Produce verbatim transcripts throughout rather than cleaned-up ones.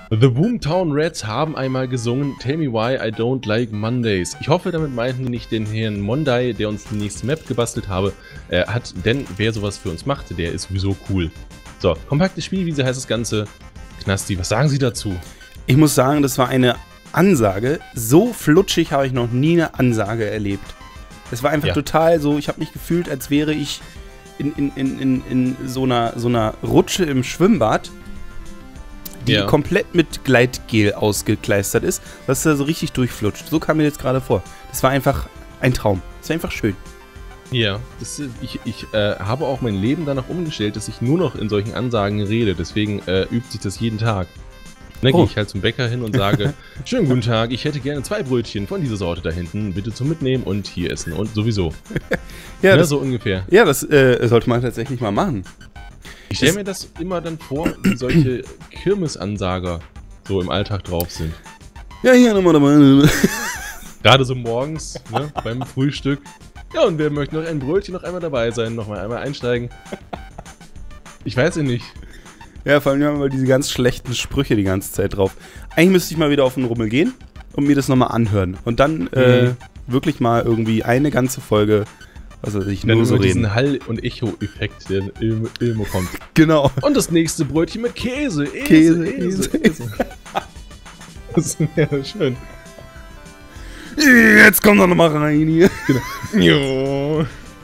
The Boomtown Rats haben einmal gesungen Tell me why I don't like Mondays. Ich hoffe, damit meinten die nicht den Herrn Monday, der uns die nächste Map gebastelt habe, äh, hat, denn wer sowas für uns macht, der ist sowieso cool. So, kompaktes Spielwiese heißt das Ganze. Knasti, was sagen Sie dazu? Ich muss sagen, das war eine Ansage. So flutschig habe ich noch nie eine Ansage erlebt. Es war einfach Ja. total so, ich habe mich gefühlt, als wäre ich in, in, in, in, in so, einer, so einer Rutsche im Schwimmbad, die Ja. komplett mit Gleitgel ausgekleistert ist, dass da so richtig durchflutscht. So kam mir jetzt gerade vor. Das war einfach ein Traum. Das war einfach schön. Ja, das, ich, ich äh, habe auch mein Leben danach umgestellt, dass ich nur noch in solchen Ansagen rede. Deswegen äh, übt sich das jeden Tag. Dann Oh. gehe ich halt zum Bäcker hin und sage, schönen guten Tag, ich hätte gerne zwei Brötchen von dieser Sorte da hinten, bitte zum Mitnehmen und hier essen und sowieso. Ja, Ne, das, so ungefähr. ja, das äh, sollte man tatsächlich mal machen. Ich stelle Das- mir das immer dann vor, wie solche Kirmesansager so im Alltag drauf sind. Ja, hier nochmal dabei. Gerade so morgens, ne, beim Frühstück. Ja, und wer möchte noch ein Brötchen noch einmal dabei sein, noch mal einmal einsteigen? Ich weiß ja nicht. Ja, vor allem haben wir diese ganz schlechten Sprüche die ganze Zeit drauf. Eigentlich müsste ich mal wieder auf den Rummel gehen und mir das nochmal anhören. Und dann äh, Mhm. wirklich mal irgendwie eine ganze Folge, was weiß ich, Dann nur so über reden. diesen Hall- und Echo-Effekt, der in Ilmo, Ilmo kommt. Genau. Und das nächste Brötchen mit Käse. Ese, Käse, Ese, Ese. Ese. Das wäre schön. Jetzt komm doch nochmal rein hier. Jo.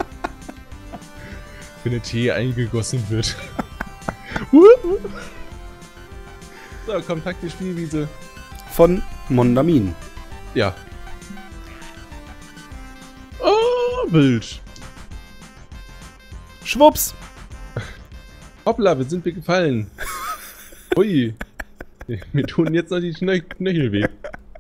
Wenn der Tee eingegossen wird. So, kompakte Spielwiese. Von Mondamin. Ja. Oh, Bild. Schwupps. Hoppla, wir sind wir gefallen. Ui. Mir tun jetzt noch die Knö- Knöchel weh.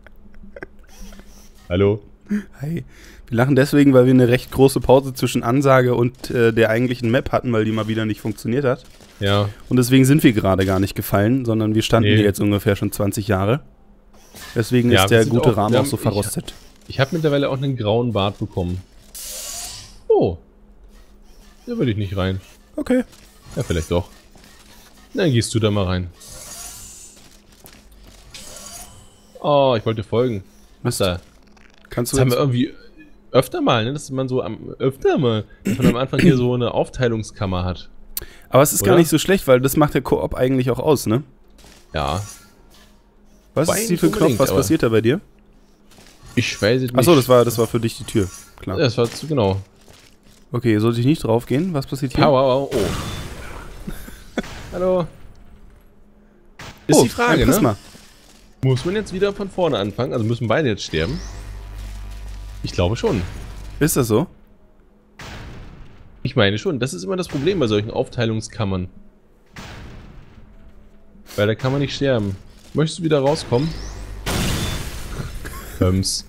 Hallo? Hi. Wir lachen deswegen, weil wir eine recht große Pause zwischen Ansage und äh, der eigentlichen Map hatten, weil die mal wieder nicht funktioniert hat. Ja. Und deswegen sind wir gerade gar nicht gefallen, sondern wir standen Nee. hier jetzt ungefähr schon zwanzig Jahre. Deswegen Ja, ist wir der sind gute auch- Rahmen wir auch haben- so ich- verrostet. Ich habe mittlerweile auch einen grauen Bart bekommen. Oh. Da würde ich nicht rein. Okay. Ja, vielleicht doch. Dann gehst du da mal rein. Oh, ich wollte folgen. Was da? Kannst du Das haben wir jetzt, irgendwie öfter mal, ne? Dass man so am öfter mal, dass man am Anfang hier so eine Aufteilungskammer hat. aber es ist gar oder? nicht so schlecht, weil das macht der Koop eigentlich auch aus, ne? Ja. Was Wobei ist die nicht für ein Knopf? unbedingt, Was aber- passiert da bei dir? Ich weiß es nicht. Achso, das war, das war für dich die Tür. Klar. Das war zu genau. Okay, sollte ich nicht drauf gehen? Was passiert hier? Power, oh. Hallo. Ist oh, die Frage, ein ne? Prisma. Muss man jetzt wieder von vorne anfangen? Also müssen beide jetzt sterben? Ich glaube schon. Ist das so? Ich meine schon. Das ist immer das Problem bei solchen Aufteilungskammern. Weil da kann man nicht sterben. Möchtest du wieder rauskommen? Höms.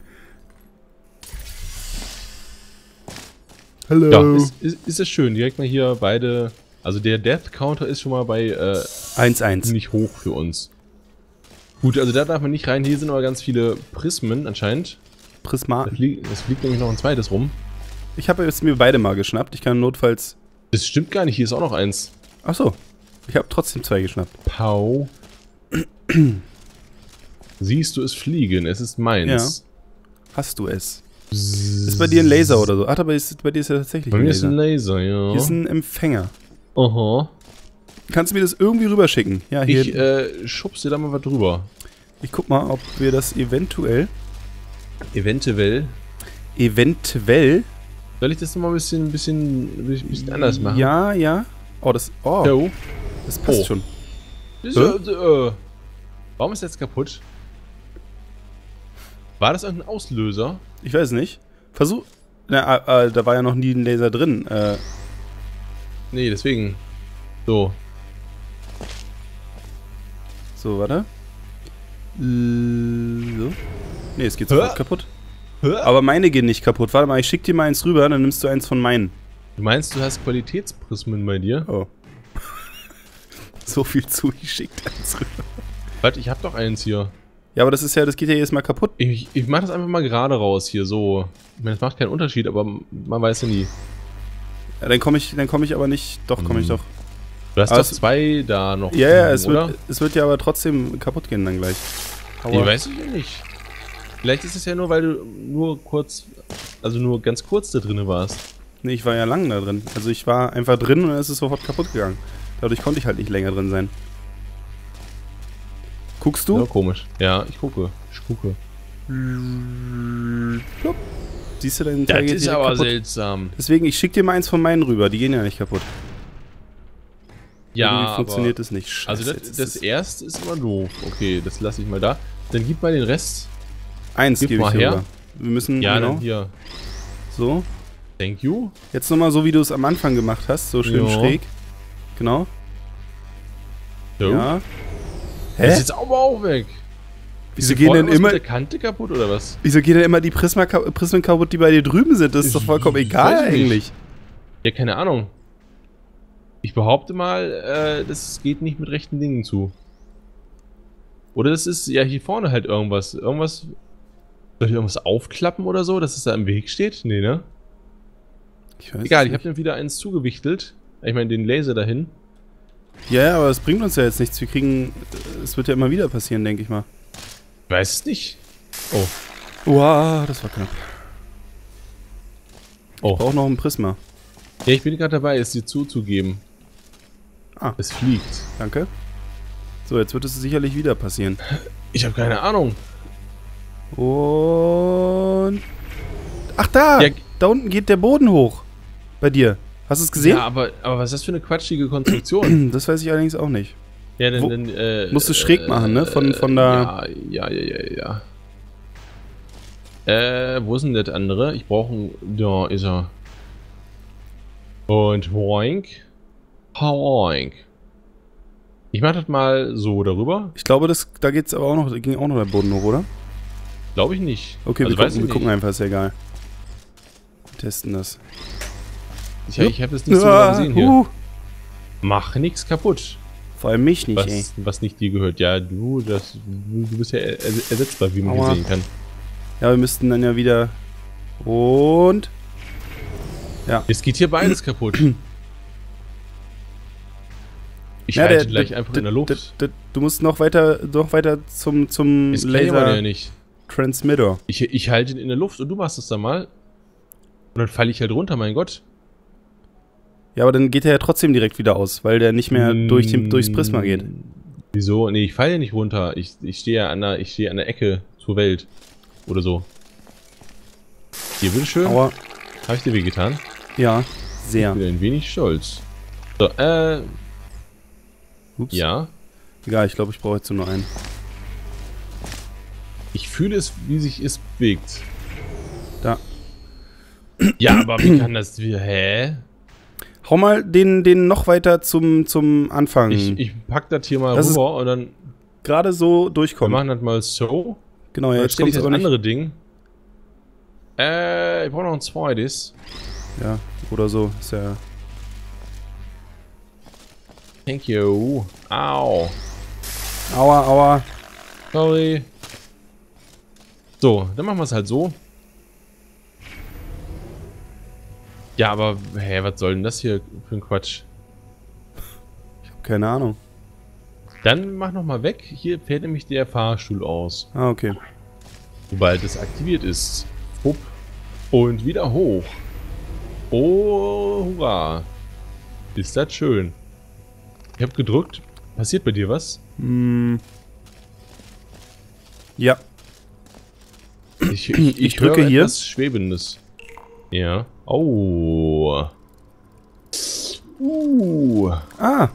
Hallo. Ja, ist, ist, ist es schön. Direkt mal hier beide... Also der Death Counter ist schon mal bei äh, eins eins. ziemlich hoch für uns. Gut, also da darf man nicht rein. Hier sind aber ganz viele Prismen anscheinend. Prisma. Da fliegt, es fliegt nämlich noch ein zweites rum. Ich habe jetzt mir beide mal geschnappt. Ich kann notfalls... Das stimmt gar nicht. Hier ist auch noch eins. Achso. Ich habe trotzdem zwei geschnappt. Pau. Siehst du es fliegen? Es ist meins. Hast du es? Ist bei dir ein Laser oder so? Ach, aber ist, bei dir ist ja tatsächlich Bei ein mir ist Laser. ein Laser, ja. Hier ist ein Empfänger. Aha. Kannst du mir das irgendwie rüberschicken? Ja, hier. Ich Ich, äh, schubs dir da mal was drüber. ich guck mal, ob wir das eventuell... Eventuell. Eventuell... Soll ich das noch mal ein bisschen, ein bisschen, ein bisschen anders machen? Ja, ja. Oh, das... Oh, Jo. das passt Oh. schon. Das ist, äh, äh, warum ist das jetzt kaputt? War das irgendein Auslöser? Ich weiß nicht. Versuch... Na, äh, äh, da war ja noch nie ein Laser drin. Äh, Nee, deswegen. So. so, warte. L- So. Nee, es geht Hä? sofort kaputt. Aber meine gehen nicht kaputt. Warte mal, ich schick dir mal eins rüber, dann nimmst du eins von meinen. Du meinst, du hast Qualitätsprismen bei dir? Oh. So viel zu, ich schick dir eins rüber. Warte, ich hab doch eins hier. Ja, aber das ist ja, das geht ja jedes Mal kaputt. Ich, ich mach das einfach mal gerade raus hier, so. Ich meine, das macht keinen Unterschied, aber man weiß ja nie. Ja, dann komme ich, dann komme ich aber nicht. Doch, komme ich Hm. doch. Du hast Aber doch es- zwei da noch. Ja, ja, liegen, es oder? wird, es wird ja aber trotzdem kaputt gehen dann gleich. Nee, weiß ich ja nicht. Vielleicht ist es ja nur, weil du nur kurz, also nur ganz kurz da drin warst. Nee, ich war ja lang da drin. Also ich war einfach drin und dann ist es sofort kaputt gegangen. Dadurch konnte ich halt nicht länger drin sein. Guckst du? Ja, komisch. Ja, ich gucke. Ich gucke. Plupp. Siehst du, dein Das Teil geht ist direkt aber kaputt. seltsam. Deswegen, ich schick dir mal eins von meinen rüber. Die gehen ja nicht kaputt. Ja, Irgendwie aber, funktioniert das nicht. Scheiße, also das, jetzt ist das es- erste ist immer doof. Okay, das lasse ich mal da. Dann gib mal den Rest. Eins gib gebe ich mal dir her. rüber. Wir müssen, Ja, genau, dann hier. so. Thank you. Jetzt nochmal so, wie du es am Anfang gemacht hast. So schön Ja. schräg. Genau. So. Ja. Das Hä? ist jetzt aber auch weg. Wieso Ist gehen vorne denn was immer... mit der Kante kaputt oder was? Wieso gehen denn immer die Prisma, Prismen kaputt, die bei dir drüben sind? Das ist doch vollkommen Ich egal weiß nicht. eigentlich. Ja, keine Ahnung. Ich behaupte mal, äh, das geht nicht mit rechten Dingen zu. Oder das ist ja hier vorne halt irgendwas. Irgendwas. Soll ich irgendwas aufklappen oder so, dass es da im Weg steht? Nee, ne? Ich weiß Egal, es ich habe nicht. dann wieder eins zugewichtelt. Ich meine, den Laser dahin. Ja, ja, aber das bringt uns ja jetzt nichts. Wir kriegen... Es wird ja immer wieder passieren, denke ich mal. Ich weiß es nicht. Oh. Wow, das war knapp. Oh. Ich brauche noch ein Prisma. Ja, ich bin gerade dabei, es dir zuzugeben. Ah. Es fliegt. Danke. So, jetzt wird es sicherlich wieder passieren. Ich habe keine Ahnung. Und... Ach, da! Ja. Da unten geht der Boden hoch. Bei dir. Hast du es gesehen? Ja, aber, aber was ist das für eine quatschige Konstruktion? Das weiß ich allerdings auch nicht. Ja, dann, Wo- dann äh, musst du schräg machen, ne? Von- von der- Ja, ja, ja, ja, ja. Äh, wo ist denn das andere? Ich brauche einen. Da ist er. Und hoink. Hoink. Ich mach das mal so darüber. Ich glaube, das, da geht's aber auch noch, da ging auch noch der Boden hoch, oder? Glaube ich nicht. Okay, Also wir, weiß gucken, ich wir gucken nicht. einfach, ist ja egal. Wir testen das. Ich, ich habe das nicht so genau gesehen hier. uh, Mach nichts kaputt. vor allem mich nicht, ey. Was, was nicht dir gehört. Ja, du, das, du, du bist ja er, ersetzbar, wie man Aua. hier sehen kann. Ja, wir müssten dann ja wieder... Und... Es geht hier beides kaputt. Ich Ja, halte der- gleich der- einfach der- in der Luft. der- der- Du musst noch weiter, noch weiter zum, zum Das kann man ja Laser nicht. Transmitter. Ich, ich halte ihn in der Luft und du machst es dann mal. Und dann falle ich halt runter, mein Gott. Ja, aber dann geht er ja trotzdem direkt wieder aus, weil der nicht mehr Mm, durch die, durchs Prisma geht. Wieso? Nee, ich falle ja nicht runter. Ich, ich stehe ja an der, ich stehe an der Ecke zur Welt. Oder so. Hier, bitteschön. Aua. Habe ich dir wehgetan? Ja, sehr. Ich bin ein wenig stolz. So, äh, Ups. ja. Egal, ich glaube, ich brauche jetzt nur noch einen. Ich fühle es, wie sich es bewegt. Da. Ja, aber wie kann das... Wie, hä? Hau mal den, den noch weiter zum, zum Anfang. Ich, ich pack das hier mal Das ist- rüber und dann... Gerade so Wir durchkommen. machen das mal so. Genau, ja, Dann jetzt stelle kommt ich das aber nicht. andere Ding. Äh, ich brauche noch ein zweites. Ja, oder so. Ist ja. Thank you. Au. Aua, aua. Sorry. So, dann machen wir es halt so. Ja, aber, hä, was soll denn das hier für ein Quatsch? Keine Ahnung. Dann mach noch mal weg. Hier fährt nämlich der Fahrstuhl aus. Ah, okay. Sobald es aktiviert ist. Hup. Und wieder hoch. Oh, hurra. Ist das schön. Ich habe gedrückt. Passiert bei dir was? Hm. Ja. Ich, ich, ich, Ich drücke höre hier. etwas Schwebendes. Ja. Oh. Uh. Ah.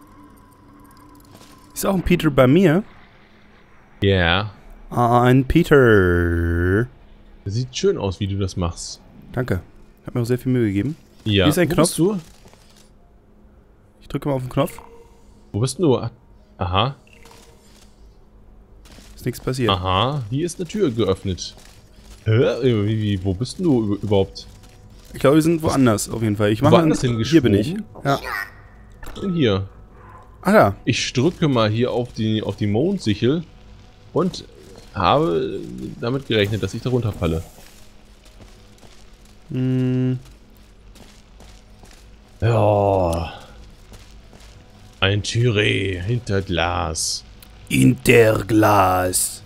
Ist auch ein Peter bei mir. Ja. Ein Peter. Das sieht schön aus, wie du das machst. Danke. Hat mir auch sehr viel Mühe gegeben. Ja. Hier ist ein Wo Knopf. bist du? Ich drücke mal auf den Knopf. Wo bist du? Aha. Ist nichts passiert. Aha. Hier ist eine Tür geöffnet. Hä? Wie, wie, wo bist du überhaupt? Ich glaube, wir sind woanders auf jeden Fall. Ich mache Woanders einen- hingeschoben? Hier bin ich. Ja. Denn hier. Ah da. Ich drücke mal hier auf die, auf die Mondsichel und habe damit gerechnet, dass ich da runterfalle. Hm. Ja. Ein Türe hinter Glas. Interglas.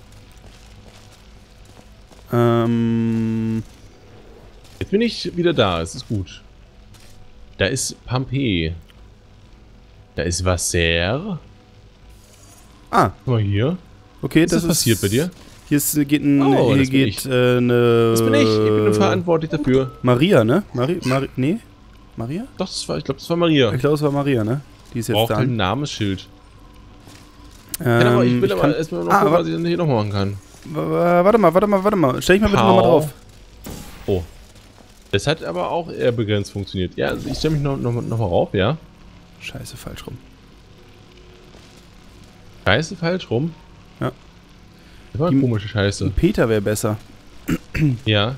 Ähm. Jetzt bin ich wieder da, es ist gut. Da ist Pompeii. Da ist Wasser. Ah. Guck mal hier. Okay, Was das ist passiert bei dir? Hier ist, geht ein, Oh, hier das bin geht ich. äh, eine. Das bin ich, ich bin verantwortlich dafür. Maria, ne? Mari, Mari, nee? Maria? Doch, das war, ich glaube, das war Maria. Ich glaube, es war Maria, ne? Die ist jetzt Braucht da. halt ein Namensschild. Ähm, Ja, aber ich will ich aber kann, erstmal noch ah, gucken, wa- was ich denn hier noch machen kann. wa- Warte mal, warte mal, warte mal. Stell dich mal bitte Hau. nochmal drauf. Oh. Das hat aber auch eher begrenzt funktioniert. Ja, also ich stelle mich noch, noch, noch mal rauf, ja. Scheiße, falsch rum. Scheiße, falsch rum. Ja. Das war eine Die- komische Scheiße. Peter wäre besser. Ja.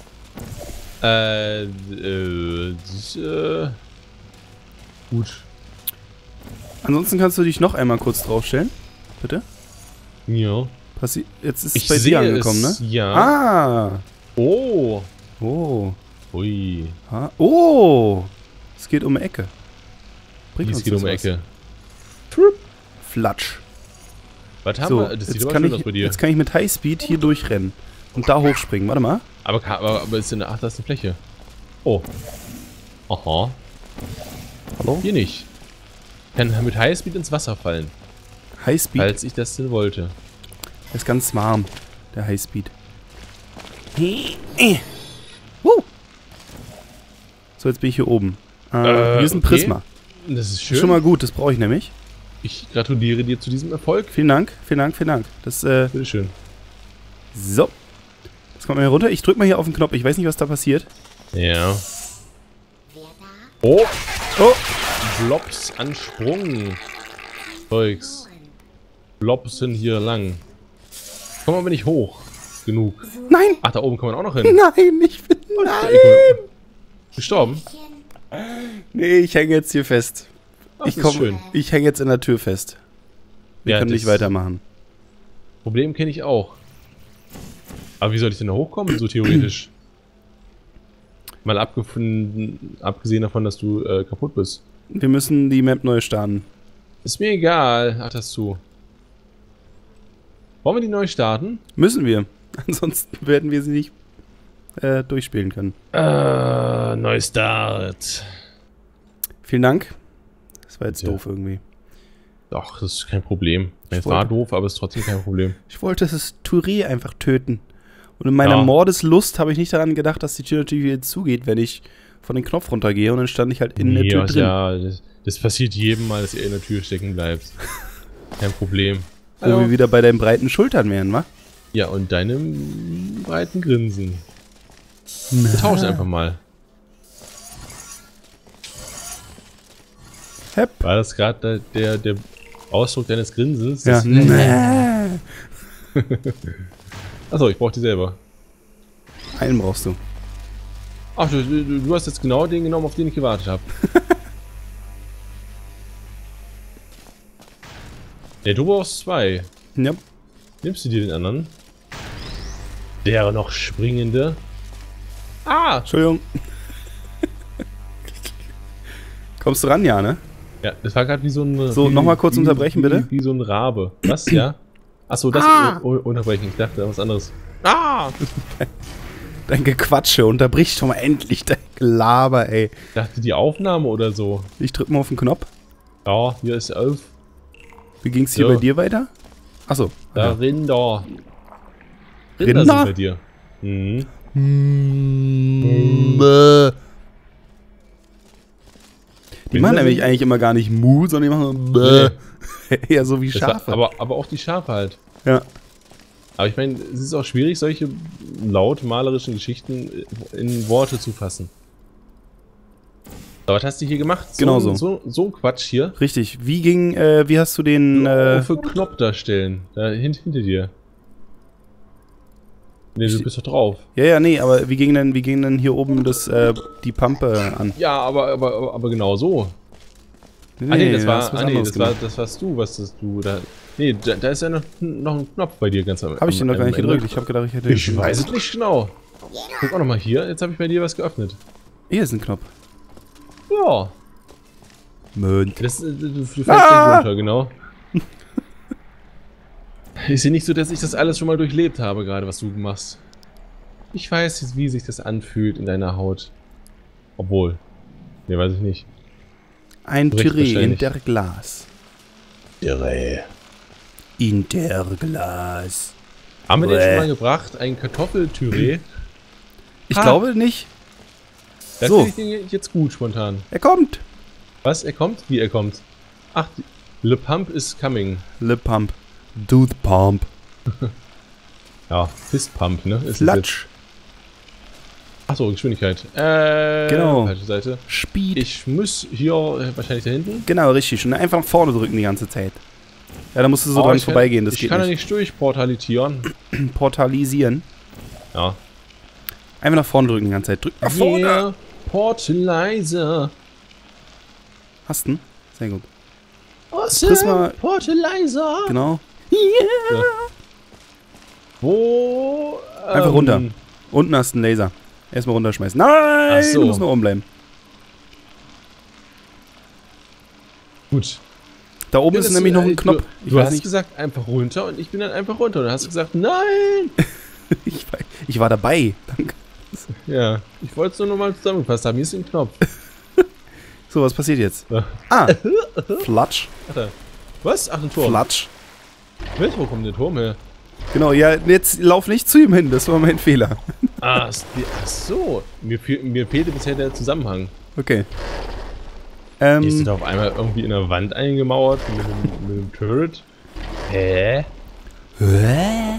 Äh, äh, das ist, äh, gut. Ansonsten kannst du dich noch einmal kurz draufstellen. Bitte? Ja. Passi Jetzt ist es Ich bei sehe dir angekommen, es, ne? ja. Ah! Oh. Oh. Ui. Ah. Oh! Es geht um die Ecke. Bringt Es uns geht das um die was? Ecke. Flatsch. Was haben So, wir? Das sieht jetzt aber kann, schön ich, aus bei dir. jetzt kann ich mit Highspeed hier durchrennen. Und da hochspringen. Warte mal. Aber, ka- aber, aber ist in der. Ach, da ist eine Fläche. Oh. Aha. Hallo? Hier nicht. Kann mit Highspeed ins Wasser fallen. Highspeed Falls ich das denn wollte. ist ganz warm. Der Highspeed. Woo. So, jetzt bin ich hier oben. Äh, Äh, hier ist ein okay. Prisma. Das ist Das schön. ist schon mal gut, das brauche ich nämlich. Ich gratuliere dir zu diesem Erfolg. Vielen Dank, vielen Dank, vielen Dank. Das, äh, Bitteschön. so. Jetzt kommt mal hier runter. Ich drück mal hier auf den Knopf. Ich weiß nicht, was da passiert. Ja. Oh. Oh! Blobs an Sprung. Zeugs. Blobs sind hier lang. Komm aber nicht hoch. Genug. Nein! Ach, da oben kann man auch noch hin. Nein, ich bin. Da Nein! ist man gestorben. Nee, ich hänge jetzt hier fest. Ach, Ich das ist komm, schön. ich hänge jetzt in der Tür fest. Wir Ja, können das- nicht weitermachen. Problem kenne ich auch. Aber wie soll ich denn da hochkommen, so theoretisch? Mal abgefunden, abgesehen davon, dass du äh, kaputt bist. Wir müssen die Map neu starten. Ist mir egal. Ach, das zu. Wollen wir die neu starten? Müssen wir. Ansonsten werden wir sie nicht äh, durchspielen können. Äh, Neustart. Vielen Dank. Das war jetzt Ja. doof irgendwie. Doch, das ist kein Problem. Es Ich war wollte- doof, aber es ist trotzdem kein Problem. Ich wollte das Touré einfach töten. Und in meiner Ja. Mordeslust habe ich nicht daran gedacht, dass die Tür natürlich wieder zugeht, wenn ich von den Knopf runtergehe. Und dann stand ich halt in der Tür Ja, drin. ja, das, das passiert jedem Mal, dass ihr in der Tür stecken bleibt. Kein Problem. Wo wir wieder bei deinen breiten Schultern wären, wa? Ja, und deinem breiten Grinsen. Wir tauschen einfach mal. Hepp. War das gerade der, der Ausdruck deines Grinsens? Ja. Das- Nee. Achso, ich brauch die selber. Einen brauchst du. Ach, du, du, du hast jetzt genau den genommen, auf den ich gewartet habe. Ja, du brauchst zwei. Ja. Nimmst du dir den anderen? Der noch springende. Ah! Entschuldigung. Kommst du ran, ja, ne? Ja, das war gerade wie so ein... So, wie, noch mal kurz wie, unterbrechen, wie, bitte. Wie so ein Rabe. Was, ja? Achso, das Ah! un unterbrechen. Ich dachte, was anderes. Ah! Dein Gequatsche, unterbrich doch mal endlich dein Gelaber, ey. Ich dachte, die Aufnahme oder so. Ich drück mal auf den Knopf. Ja, hier ist elf. Wie ging's hier So. bei dir weiter? Achso. Da Ja. Rinder. Rinder, Rinder? sind bei dir. Mhm. Die machen nämlich eigentlich immer gar nicht Mu, sondern die machen Bäh. Eher so wie Das war, Schafe. aber, aber auch die Schafe halt. Ja. Aber ich meine, es ist auch schwierig, solche laut malerischen Geschichten in Worte zu fassen. Aber was hast du hier gemacht? So, Genau so. So, so ein Quatsch hier. Richtig. Wie ging, äh, wie hast du den, Äh, äh, für Knopf darstellen. Da hint, hinter dir. Ne, du Ich- bist doch drauf. ja, ja, nee, aber wie ging denn, wie ging denn hier oben das, äh, die Pampe an? Ja, aber, aber, aber, aber genau so. Nee, ah nee, das da war, hast du was ah, nee, anderes das, war gemacht. das warst du, was das du da. Nee, da, da ist ja noch, noch ein Knopf bei dir ganz am Hab ich den noch am- gar nicht am Ende. gedrückt. Ich hab gedacht, ich hätte... Ich weiß es nicht genau. Guck auch noch mal hier, jetzt habe ich bei dir was geöffnet. Hier ist ein Knopf. Ja. Mond. Das, du, du fällst Ah! gleich runter, genau. Ist ja nicht so, dass ich das alles schon mal durchlebt habe, gerade was du machst. Ich weiß jetzt, wie sich das anfühlt in deiner Haut. Obwohl. Ne, weiß ich nicht. Ein Recht Püree in wahrscheinlich. der Glas. Irre. In der Glas. Haben wir den Bäh. schon mal gebracht? Ein Kartoffeltüree? Ich Ha. glaube nicht. Da So. finde ich den jetzt gut spontan. Er kommt. Was? Er kommt? Wie er kommt? Ach, die, Le Pump is coming. Le Pump. Do the Pump. Ja, Fist Pump, ne? Ist es jetzt. Flatsch. Achso, Geschwindigkeit. Äh, Genau. falsche Seite. Speed. Ich muss hier äh, wahrscheinlich da hinten. Genau, richtig. Und einfach nach vorne drücken die ganze Zeit. Ja, da musst du so Oh, dran ich kann- vorbeigehen. Das ich geht kann ja nicht. nicht durchportalitieren. Portalisieren. Ja. Einfach nach vorne drücken die ganze Zeit. Drück nach vorne. Yeah, Portalizer. Hast du? Sehr gut. Awesome, Prisma- Portalizer. Genau. Ja. Wo? Einfach ähm, runter. Unten hast du einen Laser. Erstmal runterschmeißen. Nein! Ach so. Du musst nur oben bleiben. Gut. Da oben Das ist nämlich äh, noch ein Knopf. Du, Ich du weiß hast nicht. gesagt, einfach runter und ich bin dann einfach runter. Und dann hast du gesagt, nein. Ich, war- ich war dabei. Danke. Ja, ich wollte es nur noch mal zusammengefasst haben. Hier ist ein Knopf. So, was passiert jetzt? Ja. Ah. Flatsch. Warte. Was? Ach, ein Turm. Flatsch. Mensch, wo kommt der Turm her? Genau, ja, jetzt lauf nicht zu ihm hin. Das war mein Fehler. Ah, ist die- ach so. Mir, fehl, mir fehlte bisher der Zusammenhang. Okay. Hier ist Ähm, da auf einmal irgendwie in der Wand eingemauert mit einem, mit einem Turret. Hä? Hä?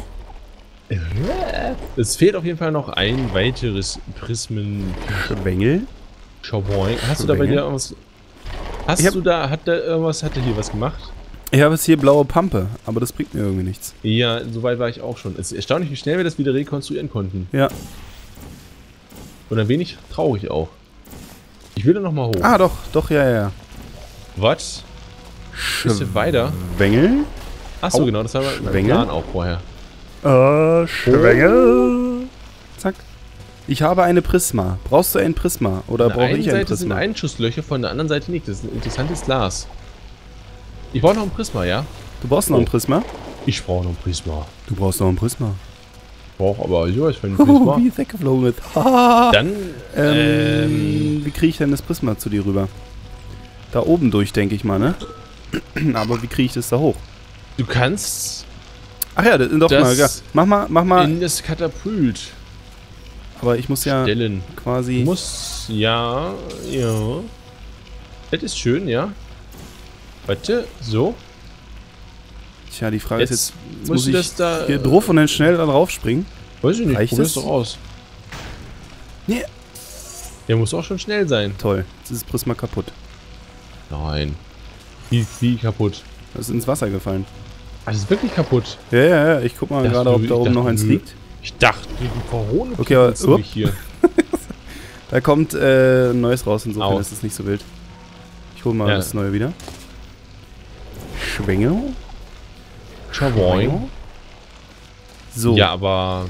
Es fehlt auf jeden Fall noch ein weiteres Prismen. Schwengel? Schaboing. Hast du da bei dir irgendwas? Hast Ich hab- du da, hat da irgendwas, hat der hier was gemacht? Ich habe jetzt hier blaue Pampe, aber das bringt mir irgendwie nichts. Ja, soweit war ich auch schon. Es ist erstaunlich, wie schnell wir das wieder rekonstruieren konnten. Ja. Und ein wenig traurig auch. Ich will da nochmal hoch. Ah, doch, doch, ja, ja. Was? Bisschen weiter? Schwengel? Achso, Au. genau, das haben wir im Schwengel? Plan auch vorher. Äh, Schwengel. Zack. Ich habe eine Prisma. Brauchst du ein Prisma? Oder Von der brauche einen ich ein Seite sind Prisma? Einschusslöcher, von der anderen Seite nicht. Das ist ein interessantes Glas. Ich brauche noch ein Prisma, ja? Du brauchst noch ein Oh. Prisma? Ich brauche noch ein Prisma. Du brauchst noch ein Prisma. Ich brauche aber, ich weiß, wenn ein Oh, Prisma. wie ist weggeflogen ist. Haha. Dann, Ähm, ähm, wie kriege ich denn das Prisma zu dir rüber? Da oben durch, denke ich mal, ne? Aber wie kriege ich das da hoch? du kannst Ach ja, das, doch Das mal. Ja. Mach mal, mach mal. in das Katapult Aber ich muss ja stellen. quasi. Du musst, ja, ja. Das ist schön, ja. Warte, so. Tja, die Frage Jetzt, ist jetzt, jetzt musst muss du ich das da. hier drauf und dann schnell da drauf springen. Weiß ich nicht, Reicht probier's das? doch aus. Nee. Der muss auch schon schnell sein. Toll, jetzt ist das Prisma kaputt. Nein. Wie, wie kaputt? Das ist ins Wasser gefallen. Ah, das ist wirklich kaputt. Ja, ja, ja. Ich guck mal Ich dachte, gerade, ob du- da ich oben noch dachte, eins du- liegt. Ich dachte, du verhohne Okay, aber- du mich hier. Da kommt äh, ein neues raus, insofern Au. ist es nicht so wild. Ich hole mal Ja. das neue wieder. Schwengel. Schaboing. So. Ja, aber.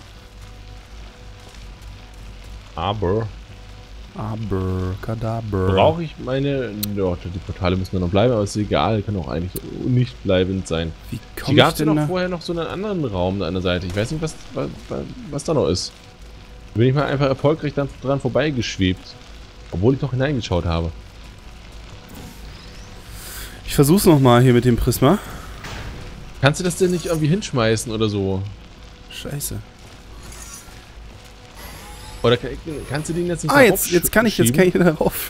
Aber. Aber, Kadaber. Brauche ich meine. Ja, die Portale müssen noch bleiben, aber ist egal. Kann auch eigentlich nicht bleibend sein. Wie Hier komme gab ich es ja denn noch da? vorher noch so einen anderen Raum da an der Seite. Ich weiß nicht, was, was, was da noch ist. Bin ich mal einfach erfolgreich dann dran vorbeigeschwebt. Obwohl ich noch hineingeschaut habe. Ich versuch's nochmal hier mit dem Prisma. Kannst du das denn nicht irgendwie hinschmeißen oder so? Scheiße. Oder kann, kannst du den jetzt nicht Ah, da jetzt, jetzt kann ich, jetzt kann aufschieben? ich darauf.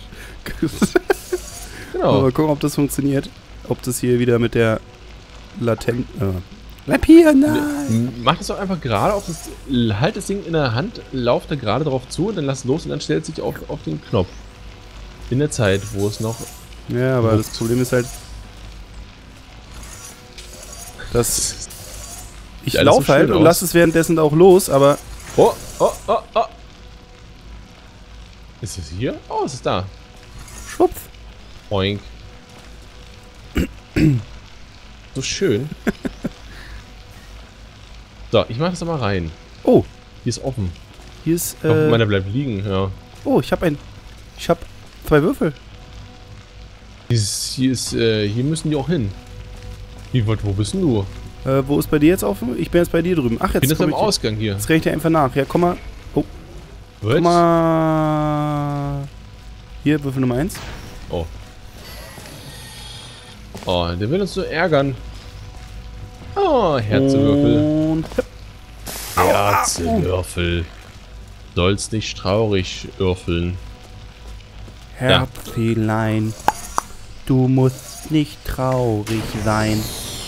Genau. Mal gucken, ob das funktioniert. Ob das hier wieder mit der Latent... Äh, Bleib hier, nein! Mach das doch einfach gerade auf das. Halt das Ding in der Hand, lauf da gerade drauf zu und dann lass los und dann stellt sich auf, auf den Knopf. In der Zeit, wo es noch. Ja, aber das Problem ist halt, dass ich Sieht alles so laufe halt schön und aus. lasse es währenddessen auch los, aber Oh, oh, oh, oh! Ist es hier? Oh, es ist da. schwupf. Oink. So schön. So, ich mach das doch mal rein. Oh, Hier ist offen. hier ist... Ich hoffe, Äh, meiner bleibt liegen, ja. oh, ich habe ein... Ich habe zwei Würfel. Dieses, hier, ist, äh, hier müssen die auch hin. Wie, wo bist denn du? Äh, wo ist bei dir jetzt offen? Ich bin jetzt bei dir drüben. Ach, jetzt Ich bin jetzt am ich Ausgang hier. Jetzt rede ich dir einfach nach. Ja, komm mal. Oh. Was? Komm mal. Hier, Würfel Nummer eins. Oh. Oh, der will uns so ärgern. Oh, Herzewürfel. Und Herzewürfel. Sollst nicht traurig würfeln. Herzelein, du musst nicht traurig sein.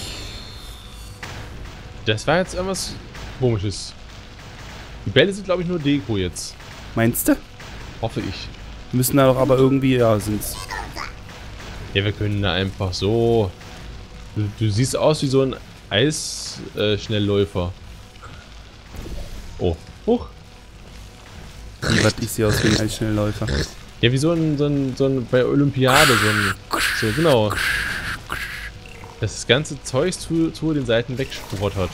Das war jetzt irgendwas Komisches. Die Bälle sind, glaube ich, nur Deko jetzt. Meinst du? Hoffe ich. Müssen da doch aber irgendwie, ja, sind's. Ja, wir können da einfach so... Du, du siehst aus wie so ein Eisschnellläufer. Äh, oh. Huch. Wie, was ich sehe aus wie ein Eisschnellläufer. Ja, wie so ein, so ein, so ein bei Olympiade, so ein... So, genau. Das ganze Zeug zu, zu den Seiten wegschrottert.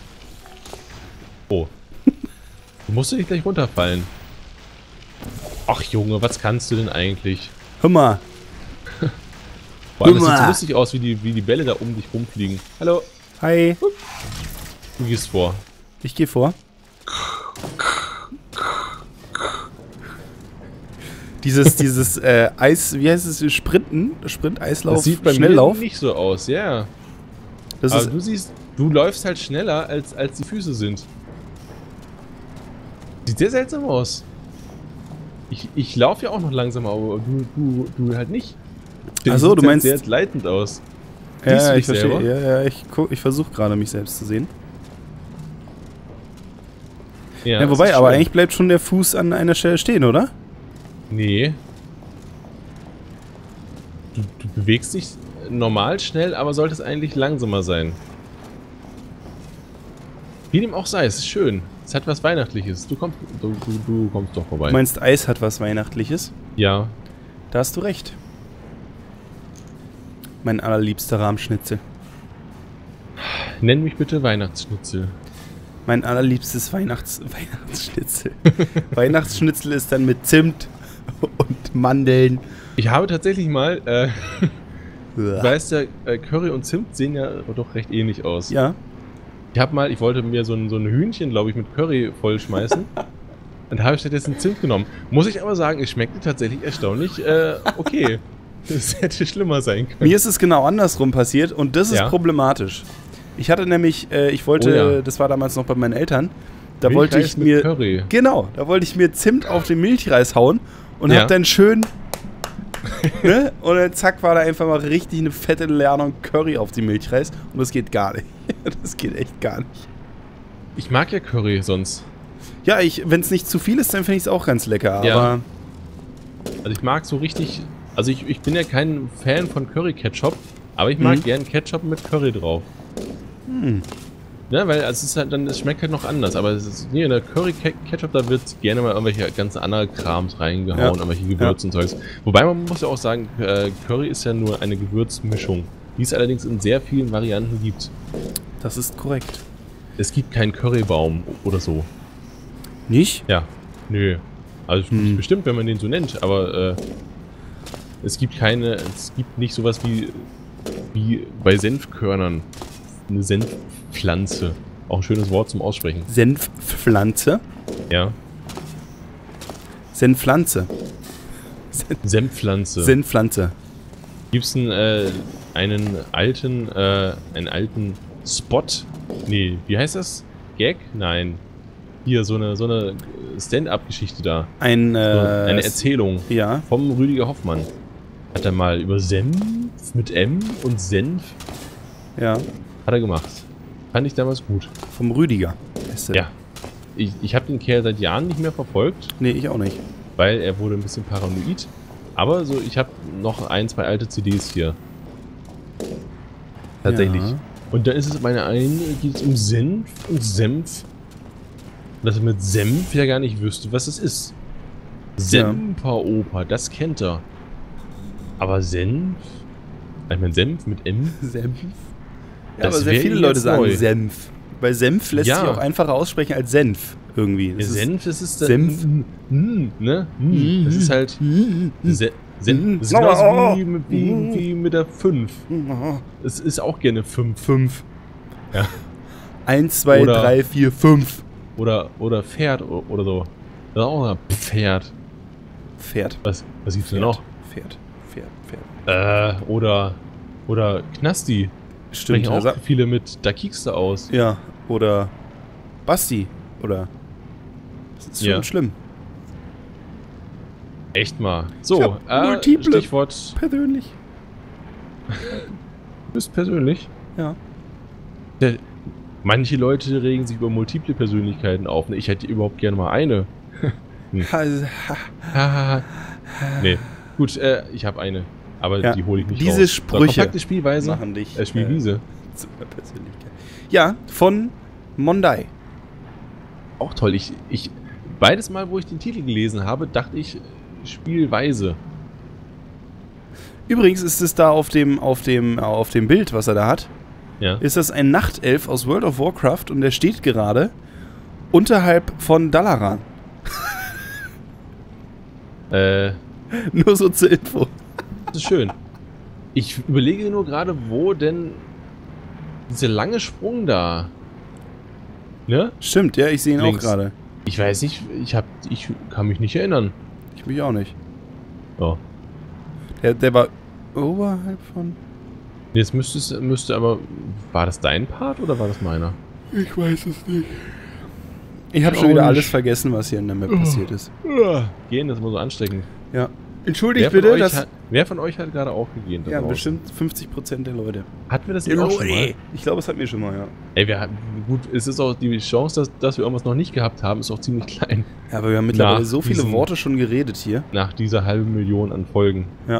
Oh. Du musst nicht gleich runterfallen. Ach Junge, was kannst du denn eigentlich? Hör mal. Boah, das sieht so lustig aus, wie die, wie die Bälle da um dich rumfliegen. Hallo. Hi. Du gehst vor. Ich gehe vor. Dieses, dieses äh, Eis, wie heißt es, Sprinten? Sprint, Eislauf, Das sieht bei Schnelllauf. mir nicht so aus, ja. Das Aber ist, du siehst, du läufst halt schneller, als, als die Füße sind. Sieht sehr seltsam aus. Ich, ich laufe ja auch noch langsamer, aber du, du, du halt nicht. Ach so, sieht du meinst- sehr leitend aus. Siehst ja, du ich dich verstehe. selber? Ja, ja, ich, guck- ich versuche gerade, mich selbst zu sehen. Ja, das wobei, ist aber schön. eigentlich bleibt schon der Fuß an einer Stelle stehen, oder? Nee. Du, du bewegst dich normal schnell, aber solltest eigentlich langsamer sein. Wie dem auch sei, es ist schön. Es hat was Weihnachtliches. Du kommst, du, du, du kommst doch vorbei. Du meinst, Eis hat was Weihnachtliches? Ja. Da hast du recht. Mein allerliebster Rahmschnitzel. Nenn mich bitte Weihnachtsschnitzel. Mein allerliebstes Weihnachts Weihnachtsschnitzel. Weihnachtsschnitzel ist dann mit Zimt und Mandeln. Ich habe tatsächlich mal, äh, du Ja. weißt ja, äh, Curry und Zimt sehen ja doch recht ähnlich aus. Ja. Ich habe mal, ich wollte mir so ein, so ein Hühnchen, glaube ich, mit Curry vollschmeißen. Und da habe ich stattdessen Zimt genommen. Muss ich aber sagen, es schmeckte tatsächlich erstaunlich äh, okay. Es hätte schlimmer sein können. Mir ist es genau andersrum passiert und das ist Ja. problematisch. Ich hatte nämlich, äh, ich wollte, Oh ja. das war damals noch bei meinen Eltern, da wollte Milchreis ich mit mir, Curry. genau, da wollte ich mir Zimt auf den Milchreis hauen und Ja. hab dann schön, ne, und dann zack war da einfach mal richtig eine fette Ladung Curry auf die Milchreis und das geht gar nicht. Das geht echt gar nicht. Ich mag ja Curry sonst. Ja, ich, wenn es nicht zu viel ist, dann finde ich es auch ganz lecker, Ja. aber Also ich mag so richtig, also ich, ich bin ja kein Fan von Curry-Ketchup, aber ich mag Mhm. gern Ketchup mit Curry drauf. hm, Ne, weil es ist halt dann, es schmeckt halt noch anders, aber es ist, nee, in der Curry-Ketchup, da wird gerne mal irgendwelche ganz andere Krams reingehauen, Ja. irgendwelche Gewürze und Zeugs. Wobei man muss ja auch sagen, äh, Curry ist ja nur eine Gewürzmischung, die es allerdings in sehr vielen Varianten gibt. das ist korrekt. Es gibt keinen Currybaum oder so. Nicht? Ja, nö. Also Hm. bestimmt, wenn man den so nennt, aber äh, es gibt keine, es gibt nicht sowas wie, wie bei Senfkörnern. Eine Senfpflanze. Auch ein schönes Wort zum Aussprechen. Senfpflanze. Ja. Senfpflanze. Senfpflanze. Senfpflanze. Gibt's einen, äh, einen alten, äh, einen alten Spot? Nee, wie heißt das? Gag? Nein. Hier, so eine, so eine Stand-up-Geschichte da. Ein, So äh, eine Erzählung ja. vom Rüdiger Hoffmann. Hat er mal über Senf mit M und Senf Ja. hat er gemacht. Fand ich damals gut. Vom Rüdiger. Ist der. Ja. Ich, ich habe den Kerl seit Jahren nicht mehr verfolgt, Nee, ich auch nicht. weil er wurde ein bisschen paranoid. Aber so, ich habe noch ein, zwei alte C Ds hier. Tatsächlich. Ja. Und da ist es meine eine, geht es um Senf und Senf. Und dass er mit Senf ja gar nicht wüsste, was es ist. Semperoper, das kennt er. Aber Senf? Ich meine Senf mit M? Senf. Ja, Das aber sehr wär viele jetzt Leute sagen neu. Senf. Weil Senf lässt Ja. sich auch einfacher aussprechen als Senf. Irgendwie. Ja, Das ist- Senf, das ist Senf. Mm, mm, ne? Mm. Das ist halt. Se Sind, das ist genauso wie, wie, wie mit der fünf. Es ist auch gerne fünf. fünf. Ja. eins, zwei, drei, vier, fünf. Oder, oder Pferd oder so. Das ist auch ein Pferd. Pferd. Was, was gibt's denn noch? Pferd. Pferd. Pferd. Äh, oder, oder Knasti. Stimmt. Sprechen auch viele mit, da kiekst du aus. Ja, oder Basti. Oder. Das ist schon Ja. schlimm. Echt mal. So, äh, multiple Stichwort. Persönlich. Du bist persönlich. Ja. Der, manche Leute regen sich über multiple Persönlichkeiten auf. Ich hätte überhaupt gerne mal eine. Also, nee. Gut, äh, ich habe eine. Aber ja, die hole ich nicht diese raus. Sprüche so, kompakte Spielweise. machen dich. Äh, Spielwiese. Äh, super Persönlichkeit. Ja, von Mondai. Auch toll. Ich, ich, beides Mal, wo ich den Titel gelesen habe, dachte ich, Spielweise. Übrigens ist es da auf dem, auf dem, auf dem Bild, was er da hat, Ja. ist das ein Nachtelf aus World of Warcraft und der steht gerade unterhalb von Dalaran. Äh, Nur so zur Info. das ist schön. Ich überlege nur gerade, wo denn dieser lange Sprung da. Ne? Stimmt, ja, ich sehe ihn auch Links. gerade. Ich weiß nicht, ich hab, ich kann mich nicht erinnern. Ich mich auch nicht. Oh. Der, der war oberhalb von... Nee, Jetzt müsste es, müsste aber, war das dein Part oder war das meiner? Ich weiß es nicht. Ich habe Ich schon wieder auch alles nicht. vergessen, was hier in der Map passiert ist. Gehen, das ist immer so ansteckend. Ja. Entschuldigt Wer von, bitte, euch dass... hat, wer von euch hat gerade auch gegähnt? da Ja, draußen? bestimmt fünfzig Prozent der Leute. Hatten wir das nicht auch schon mal? Ich glaube, es hatten wir schon mal, ja. Ey, wir hatten, gut, es ist auch die Chance, dass, dass wir irgendwas noch nicht gehabt haben, ist auch ziemlich klein. Ja, aber wir haben mittlerweile Nach so viele diesem- Worte schon geredet hier. Nach dieser halben Million an Folgen. Ja.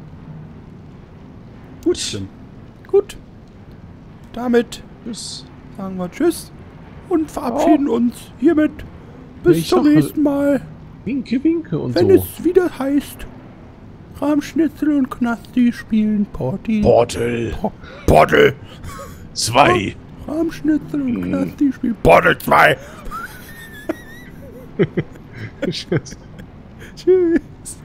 Gut. Stimmt. Gut. Damit Tschüss. sagen wir Tschüss und verabschieden uns hiermit. Bis Ich zum sag- nächsten Mal, Winke, winke und wenn so. es wieder heißt, Rahmschnitzel und Knasti spielen Party. Portal Po- Portal. zwei. Rahmschnitzel und Knasti spielen Portal zwei. Tschüss.